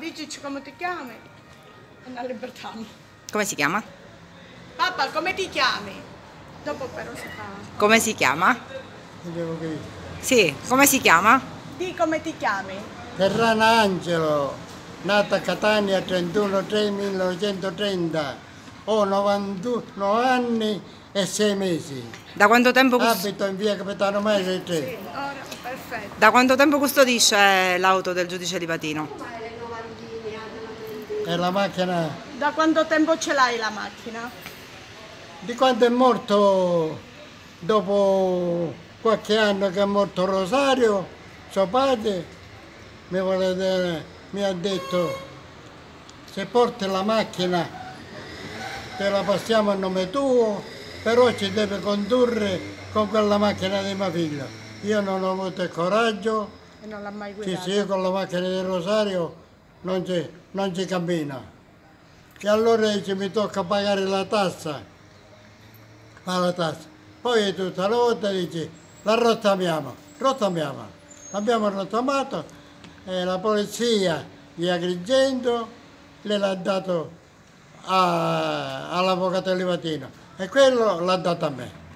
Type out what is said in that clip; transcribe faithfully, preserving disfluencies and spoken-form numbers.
dici come ti chiami? Una libertà. Come si chiama? Papà, come ti chiami? Dopo però si fa. Come si chiama? Devo dire. Sì, come si chiama? Di come ti chiami? Terrana Angelo, nata a Catania trentuno tre millenovecentotrenta, ho novantuno anni e sei mesi. Da quanto tempo, cust- Abito in via Capitano Maire tre. Sì, ora, perfetto. da quanto tempo custodisce l'auto del giudice Livatino? E la macchina, Da quanto tempo ce l'hai la macchina? di quando è morto, dopo qualche anno che è morto Rosario, suo padre, mi, vuole dire- mi ha detto, se porti la macchina te la passiamo a nome tuo, però ci deve condurre con quella macchina di mio figlio. Io non ho avuto il coraggio, E non l'ha mai sì, guidata. sì, io con la macchina di Rosario non ci, non ci cammina. E allora dice, mi tocca pagare la tassa, fa la tassa. Poi tutta la volta dice, la rottamiamo, rottamiamo. L'abbiamo rottamato e la polizia di Agrigento gliel'ha dato a- all'avvocato Livatino e quello l'ha dato a me.